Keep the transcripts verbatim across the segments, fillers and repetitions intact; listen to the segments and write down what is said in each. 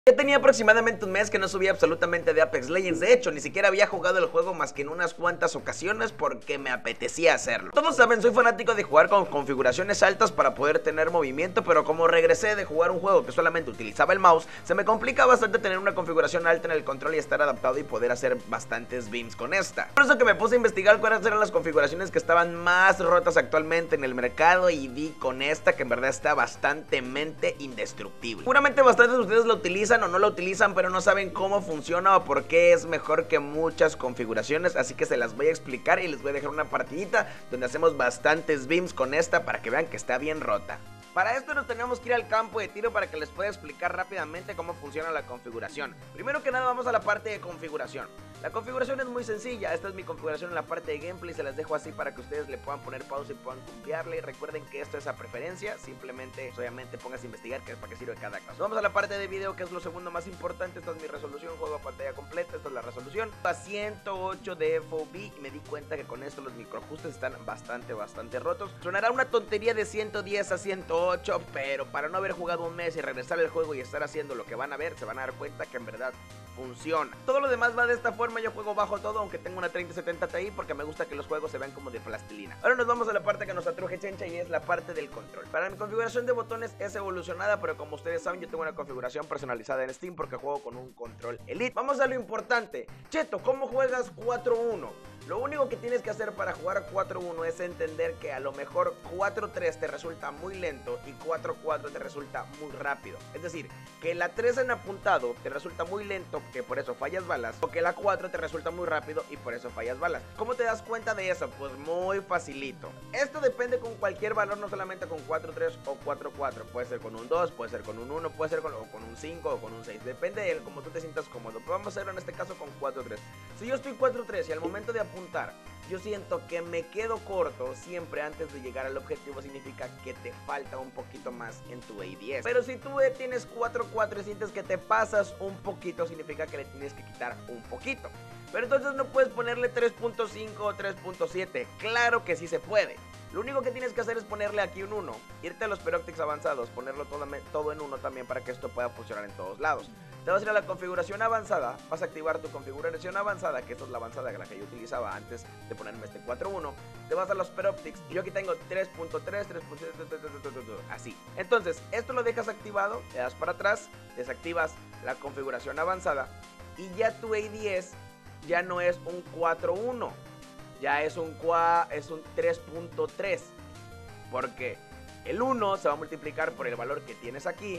Ya tenía aproximadamente un mes que no subía absolutamente de Apex Legends. De hecho, ni siquiera había jugado el juego más que en unas cuantas ocasiones porque me apetecía hacerlo. Todos saben, soy fanático de jugar con configuraciones altas para poder tener movimiento, pero como regresé de jugar un juego que solamente utilizaba el mouse, se me complica bastante tener una configuración alta en el control y estar adaptado y poder hacer bastantes beams con esta. Por eso que me puse a investigar cuáles eran las configuraciones que estaban más rotas actualmente en el mercado y di con esta, que en verdad está bastantemente indestructible. Seguramente bastantes de ustedes la utilizan o no lo utilizan, pero no saben cómo funciona o por qué es mejor que muchas configuraciones, así que se las voy a explicar y les voy a dejar una partidita donde hacemos bastantes beams con esta para que vean que está bien rota. Para esto nos tenemos que ir al campo de tiro para que les pueda explicar rápidamente cómo funciona la configuración. Primero que nada vamos a la parte de configuración. La configuración es muy sencilla, esta es mi configuración en la parte de gameplay, se las dejo así para que ustedes le puedan poner pausa y puedan cambiarle. Recuerden que esto es a preferencia, simplemente pues, obviamente pónganse a investigar que es para qué sirve cada caso. Vamos a la parte de video, que es lo segundo más importante. Esta es mi resolución, juego a pantalla completa, esta es la resolución a ciento ocho de F O V y me di cuenta que con esto los microajustes están bastante bastante rotos. Sonará una tontería de ciento diez a ciento ocho, pero para no haber jugado un mes y regresar al juego y estar haciendo lo que van a ver, se van a dar cuenta que en verdad funciona. Todo lo demás va de esta forma, yo juego bajo todo, aunque tengo una treinta setenta Ti porque me gusta que los juegos se vean como de plastilina. Ahora nos vamos a la parte que nos atruje Chencha y es la parte del control. Para mi configuración de botones es evolucionada, pero como ustedes saben yo tengo una configuración personalizada en Steam porque juego con un control Elite. Vamos a lo importante. Cheto, ¿cómo juegas cuatro uno? Lo único que tienes que hacer para jugar cuatro uno es entender que a lo mejor cuatro tres te resulta muy lento y cuatro cuatro te resulta muy rápido. Es decir, que la tres en apuntado te resulta muy lento, que por eso fallas balas, o que la cuatro te resulta muy rápido y por eso fallas balas. ¿Cómo te das cuenta de eso? Pues muy facilito. Esto depende con cualquier valor, no solamente con cuatro tres o cuatro cuatro. Puede ser con un dos, puede ser con un uno, puede ser con, o con un cinco o con un seis. Depende de él, como tú te sientas cómodo. Pero vamos a hacerlo en este caso con cuatro tres. Si yo estoy cuatro tres y al momento de apuntar yo siento que me quedo corto siempre antes de llegar al objetivo, significa que te falta un poquito más en tu A D S. Pero si tú tienes cuatro cuatro y sientes que te pasas un poquito, significa que le tienes que quitar un poquito. Pero entonces no puedes ponerle tres punto cinco o tres punto siete. Claro que sí se puede. Lo único que tienes que hacer es ponerle aquí un uno, irte a los Pyroptics avanzados, ponerlo todo, todo en uno también para que esto pueda funcionar en todos lados. Te vas a ir a la configuración avanzada, vas a activar tu configuración avanzada, que esta es la avanzada, la que yo utilizaba antes de ponerme este cuatro uno. Te vas a los Pyroptics y yo aquí tengo tres punto tres, tres punto tres, así. Entonces, esto lo dejas activado, le das para atrás, desactivas la configuración avanzada y ya tu A D S ya no es un cuatro uno. Ya es un, es un tres punto tres, porque el uno se va a multiplicar por el valor que tienes aquí.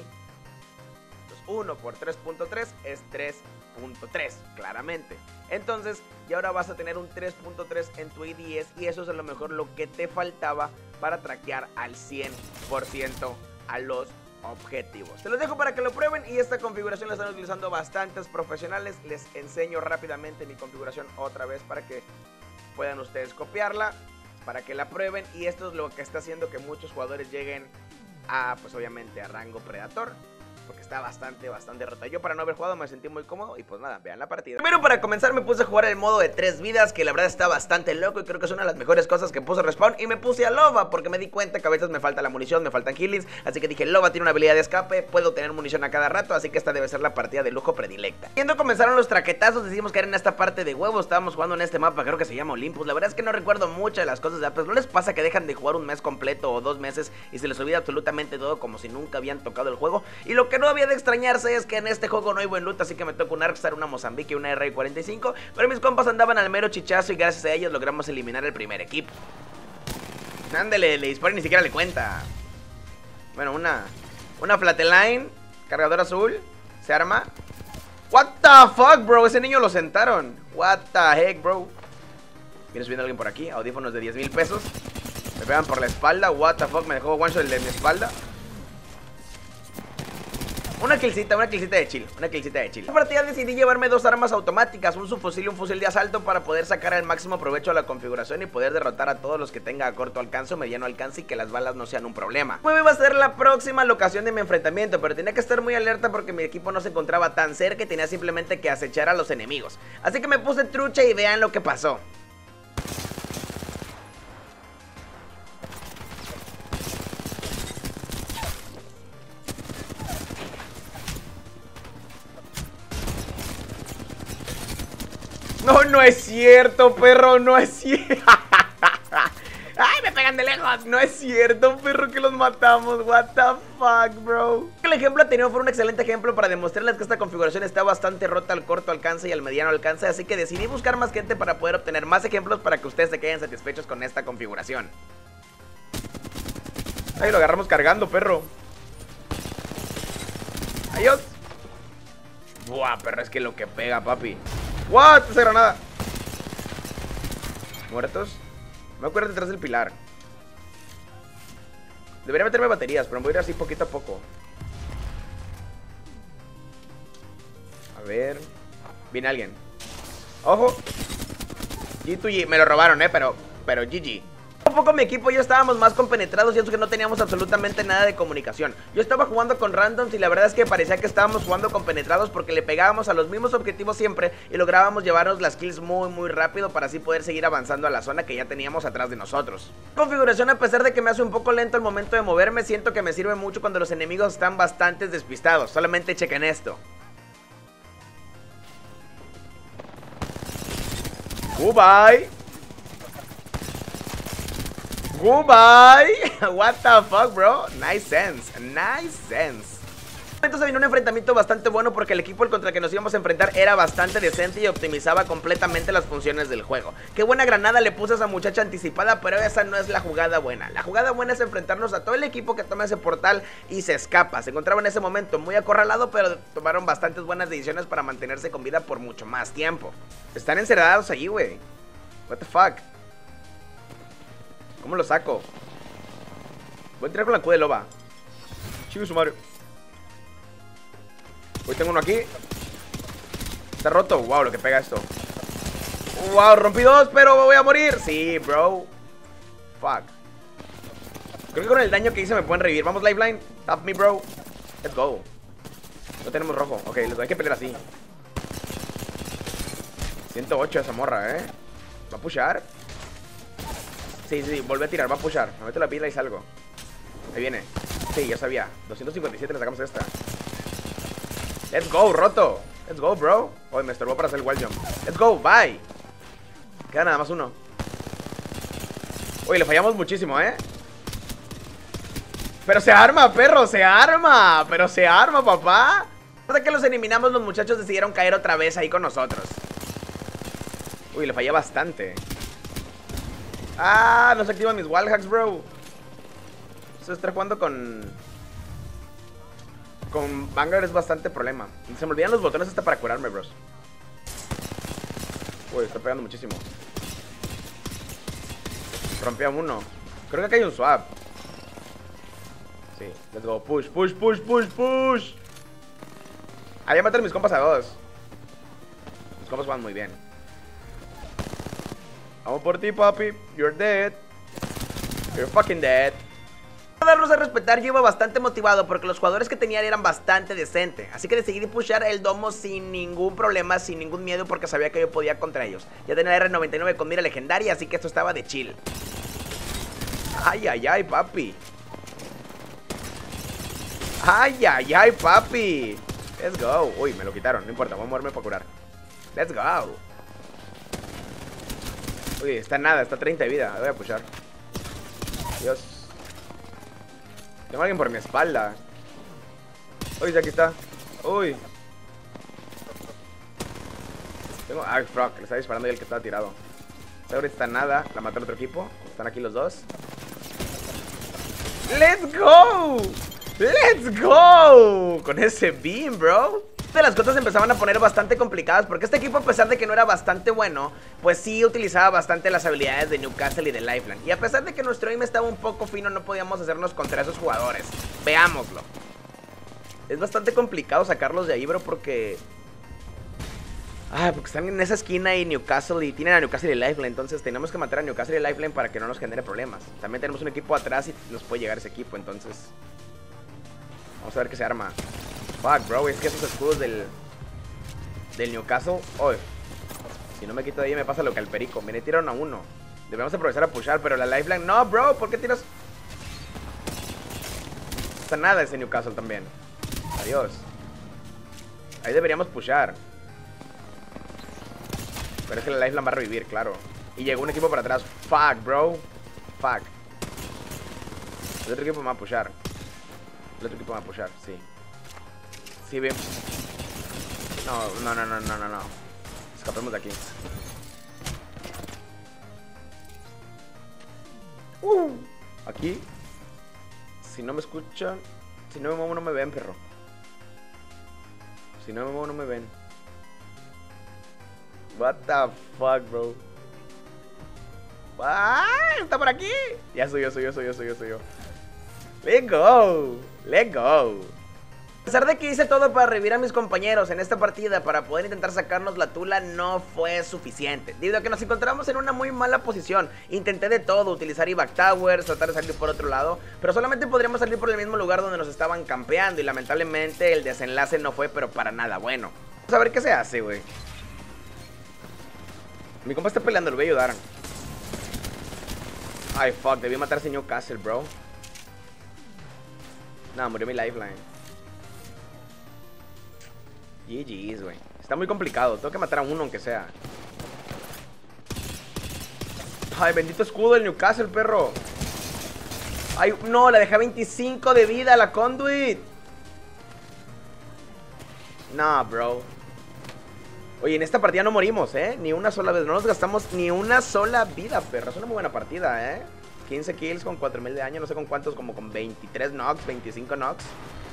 Entonces uno por tres punto tres es tres punto tres, claramente. Entonces ya ahora vas a tener un tres punto tres en tu A D S y eso es a lo mejor lo que te faltaba para traquear al cien por ciento a los objetivos. Se los dejo para que lo prueben y esta configuración la están utilizando bastantes profesionales. Les enseño rápidamente mi configuración otra vez para que puedan ustedes copiarla, para que la prueben, y esto es lo que está haciendo que muchos jugadores lleguen a, pues obviamente, a rango Predator, porque está bastante, bastante rota. Yo para no haber jugado me sentí muy cómodo y pues nada, vean la partida. Primero para comenzar me puse a jugar el modo de tres vidas, que la verdad está bastante loco y creo que es una de las mejores cosas que puso Respawn. Y me puse a Loba porque me di cuenta que a veces me falta la munición, me faltan healings, así que dije, Loba tiene una habilidad de escape, puedo tener munición a cada rato, así que esta debe ser la partida de lujo predilecta. Viendo comenzaron los traquetazos, decidimos caer en esta parte de huevos. Estábamos jugando en este mapa, creo que se llama Olympus. La verdad es que no recuerdo mucho de las cosas de Apex. ¿No les pasa que dejan de jugar un mes completo o dos meses y se les olvida absolutamente todo, como si nunca habían tocado el juego? Y lo que no había de extrañar es que en este juego no hay buen loot, así que me toca un Arcstar, una Mozambique y una R cuarenta y cinco. Pero mis compas andaban al mero chichazo y gracias a ellos logramos eliminar el primer equipo. Ándale, le disparé, ni siquiera le cuenta. Bueno, una Una Flatline, cargador azul, se arma. What the fuck, bro, ese niño lo sentaron. What the heck, bro. Viene subiendo alguien por aquí, audífonos de diez mil pesos. Me pegan por la espalda, what the fuck, me dejó one shot el de mi espalda. Una killcita, una killcita de chill, una killcita de chill. En la partida decidí llevarme dos armas automáticas, un subfusil y un fusil de asalto, para poder sacar al máximo provecho a la configuración y poder derrotar a todos los que tenga a corto alcance o mediano alcance y que las balas no sean un problema. Pues iba a ser la próxima locación de mi enfrentamiento, pero tenía que estar muy alerta porque mi equipo no se encontraba tan cerca y tenía simplemente que acechar a los enemigos. Así que me puse trucha y vean lo que pasó. No, no es cierto, perro, no es cierto. ¡Ay, me pegan de lejos! No es cierto, perro, que los matamos. What the fuck, bro. El ejemplo anterior fue un excelente ejemplo para demostrarles que esta configuración está bastante rota al corto alcance y al mediano alcance. Así que decidí buscar más gente para poder obtener más ejemplos para que ustedes se queden satisfechos con esta configuración. Ahí lo agarramos cargando, perro. Adiós. Buah, perro, es que lo que pega, papi. What, esa granada. Muertos. Me acuerdo detrás del pilar. Debería meterme baterías, pero me voy a ir así poquito a poco. A ver. Viene alguien. ¡Ojo! G dos G. Me lo robaron, eh, pero, pero G G. Un poco mi equipo y yo estábamos más compenetrados y eso que no teníamos absolutamente nada de comunicación. Yo estaba jugando con randoms y la verdad es que parecía que estábamos jugando compenetrados porque le pegábamos a los mismos objetivos siempre y lográbamos llevarnos las kills muy muy rápido para así poder seguir avanzando a la zona que ya teníamos atrás de nosotros. La configuración, a pesar de que me hace un poco lento el momento de moverme, siento que me sirve mucho cuando los enemigos están bastante despistados. Solamente chequen esto. Goodbye. Goodbye. What the fuck, bro. Nice sense. Nice sense. Entonces vino un enfrentamiento bastante bueno porque el equipo contra el que nos íbamos a enfrentar era bastante decente y optimizaba completamente las funciones del juego. Qué buena granada le puse a esa muchacha anticipada, pero esa no es la jugada buena. La jugada buena es enfrentarnos a todo el equipo que toma ese portal y se escapa. Se encontraba en ese momento muy acorralado, pero tomaron bastantes buenas decisiones para mantenerse con vida por mucho más tiempo. Están encerrados allí, güey. What the fuck. ¿Cómo lo saco? Voy a tirar con la Q de loba. Chico su madre. Hoy tengo uno aquí. Está roto. Wow, lo que pega esto. Wow, rompí dos, pero voy a morir. Sí, bro. Fuck. Creo que con el daño que hice me pueden revivir. Vamos, Lifeline. Tap me, bro. Let's go. No tenemos rojo. Ok, hay que pelear así. ciento ocho esa morra, eh. ¿Va a pushar? Sí, sí, volví a tirar, va a pushar. Me meto la pila y salgo. Ahí viene. Sí, ya sabía. doscientos cincuenta y siete le sacamos esta. Let's go, roto. Let's go, bro. Hoy me estorbó para hacer el wall jump. Let's go, bye. Queda nada más uno. Uy, le fallamos muchísimo, eh. Pero se arma, perro, se arma. Pero se arma, papá. Después de que los eliminamos, los muchachos decidieron caer otra vez ahí con nosotros. Uy, le fallé bastante. Ah, no se activan mis wallhacks, bro. Esto estar jugando con... Con Vanguard es bastante problema. Se me olvidan los botones hasta para curarme, bros. Uy, está pegando muchísimo. Rompí a uno. Creo que acá hay un swap. Sí, let's go. Push, push, push, push, push. Ah, ya maté a mis compas a dos. Mis compas juegan muy bien. Vamos por ti, papi. You're dead. You're fucking dead. Para darnos a respetar, yo iba bastante motivado porque los jugadores que tenían eran bastante decentes. Así que decidí pushar el domo sin ningún problema, sin ningún miedo, porque sabía que yo podía contra ellos. Ya tenía R noventa y nueve con mira legendaria, así que esto estaba de chill. Ay, ay, ay, papi. Ay, ay, ay, papi. Let's go. Uy, me lo quitaron, no importa, voy a moverme para curar. Let's go. Uy, está nada, está treinta de vida. Voy a pushar. Dios. Tengo a alguien por mi espalda. Uy, aquí está. Uy. Tengo... Ah, frog, le está disparando y el que estaba tirado. Ahorita está nada. La mató el otro equipo. Están aquí los dos. ¡Let's go! ¡Let's go! Con ese beam, bro. Las cosas empezaban a poner bastante complicadas porque este equipo, a pesar de que no era bastante bueno, pues sí utilizaba bastante las habilidades de Newcastle y de Lifeline. Y a pesar de que nuestro aim estaba un poco fino, no podíamos hacernos contra esos jugadores. Veámoslo. Es bastante complicado sacarlos de ahí, bro, porque... Ah, porque están en esa esquina y Newcastle y tienen a Newcastle y Lifeline. Entonces tenemos que matar a Newcastle y Lifeline para que no nos genere problemas. También tenemos un equipo atrás y nos puede llegar ese equipo, entonces... Vamos a ver qué se arma. Fuck, bro, es que esos escudos del Del Newcastle, oh, si no me quito de ahí me pasa lo que al perico. Me tiraron a uno. Debemos aprovechar a pushar, pero la lifeline, no, bro, ¿por qué tiras? No está nada ese Newcastle también. Adiós. Ahí deberíamos pushar. Pero es que la Lifeline va a revivir, claro. Y llegó un equipo para atrás. Fuck, bro. Fuck. El otro equipo me va a pushar. El otro equipo me va a pushar, sí. Sí, bien. No, no, no, no, no, no, no. Escapemos de aquí. Uh, aquí. Si no me escuchan. Si no me muevo no me ven, perro. Si no me muevo no me ven. What the fuck, bro. ¡Ah! ¡Está por aquí! Ya soy yo, soy yo, soy yo, soy yo, soy yo. Let's go. Let's go. A pesar de que hice todo para revivir a mis compañeros en esta partida para poder intentar sacarnos la tula, no fue suficiente, debido a que nos encontramos en una muy mala posición. Intenté de todo, utilizar evac towers, tratar de salir por otro lado, pero solamente podríamos salir por el mismo lugar donde nos estaban campeando, y lamentablemente el desenlace no fue pero para nada bueno. Vamos a ver qué se hace, güey. Mi compa está peleando, lo voy a ayudar. Ay, fuck, debí matar a ese Newcastle, bro. No, murió mi lifeline. G G's, güey. Está muy complicado. Tengo que matar a uno aunque sea. Ay, bendito escudo del Newcastle, perro. Ay, no, la dejé veinticinco de vida la Conduit. No, bro. Oye, en esta partida no morimos, ¿eh? Ni una sola vez. No nos gastamos ni una sola vida, perro. Es una muy buena partida, ¿eh? quince kills con cuatro mil de daño. No sé con cuántos, como con veintitrés knocks, veinticinco knocks.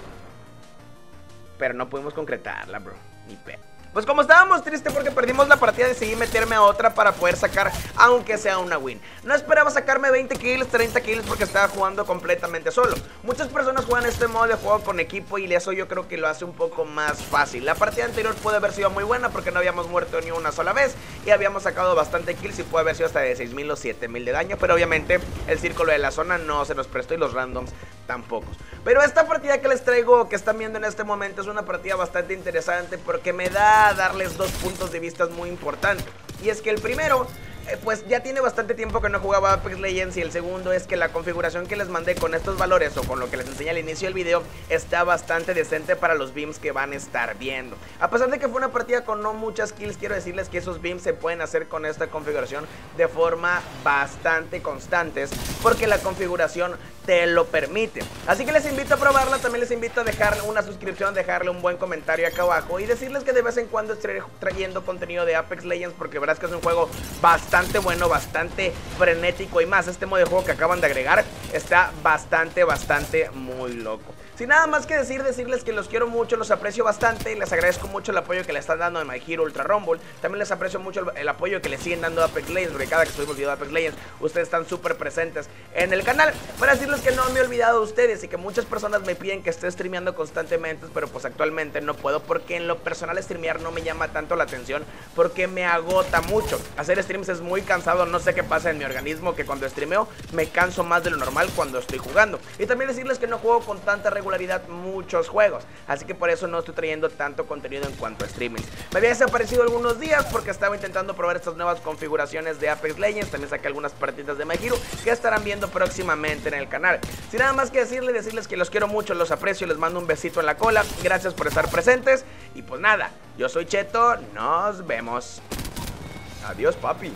Pero no pudimos concretarla, bro. Ni pe... Pues como estábamos tristes porque perdimos la partida, decidí meterme a otra para poder sacar, aunque sea una win. No esperaba sacarme veinte kills, treinta kills porque estaba jugando completamente solo. Muchas personas juegan este modo de juego con equipo y eso yo creo que lo hace un poco más fácil. La partida anterior puede haber sido muy buena porque no habíamos muerto ni una sola vez y habíamos sacado bastante kills y puede haber sido hasta de seis mil o siete mil de daño, pero obviamente el círculo de la zona no se nos prestó y los randoms tampoco. Pero esta partida que les traigo, que están viendo en este momento, es una partida bastante interesante porque me da a darles dos puntos de vista muy importantes. Y es que el primero, eh, pues ya tiene bastante tiempo que no jugaba Apex Legends, y el segundo es que la configuración que les mandé con estos valores o con lo que les enseñé al inicio del video está bastante decente para los beams que van a estar viendo. A pesar de que fue una partida con no muchas kills, quiero decirles que esos beams se pueden hacer con esta configuración de forma bastante constantes porque la configuración te lo permite. Así que les invito a probarla, también les invito a dejarle una suscripción, dejarle un buen comentario acá abajo y decirles que de vez en cuando estaré trayendo contenido de Apex Legends porque verás que es un juego bastante bueno, bastante frenético y más este modo de juego que acaban de agregar está bastante, bastante muy loco. Sin nada más que decir, decirles que los quiero mucho, los aprecio bastante y les agradezco mucho el apoyo que le están dando a My Hero Ultra Rumble. También les aprecio mucho el, el apoyo que le siguen dando a Apex Legends, porque cada que subimos video de Apex Legends, ustedes están súper presentes en el canal. Para decirles que no me he olvidado de ustedes y que muchas personas me piden que esté streameando constantemente, pero pues actualmente no puedo porque en lo personal streamear no me llama tanto la atención porque me agota mucho. Hacer streams es muy cansado, no sé qué pasa en mi organismo que cuando streameo me canso más de lo normal cuando estoy jugando. Y también decirles que no juego con tanta regularidad muchos juegos, así que por eso no estoy trayendo tanto contenido en cuanto a streaming. Me había desaparecido algunos días porque estaba intentando probar estas nuevas configuraciones de Apex Legends. También saqué algunas partidas de My Hero que estarán viendo próximamente en el canal. Sin nada más que decirles, decirles que los quiero mucho, los aprecio, les mando un besito en la cola. Gracias por estar presentes y pues nada, yo soy Cheto, nos vemos. Adiós, papi.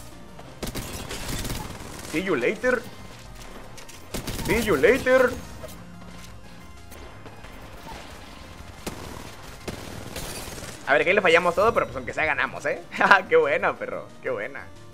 See you later. See you later. A ver, que ahí le fallamos todo, pero pues aunque sea ganamos, ¿eh? ¡Qué buena, perro! ¡Qué buena!